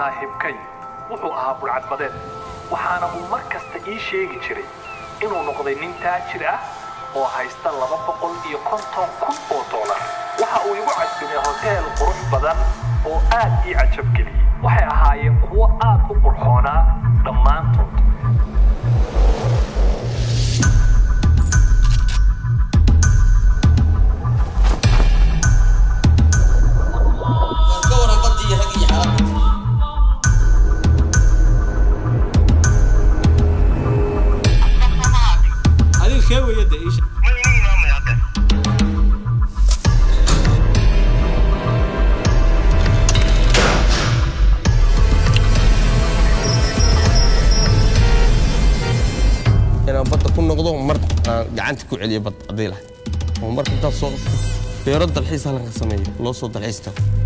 saaxiibkay wuxuu ahaa burcad badeed waxaana uu markasta ii sheegi jiray inuu noqday nin taajir ah oo haysta $250,000 waxa uu igu casuumay hotel qurux badan oo aad ii cajab geliyay waxay ahaayeen kuwo aad u qurxoonaa dhammaantood gacanta ku celiyo bad adii lahayd oo marka inta soo beero dalxiis halka sameeyo loo soo dalxiisto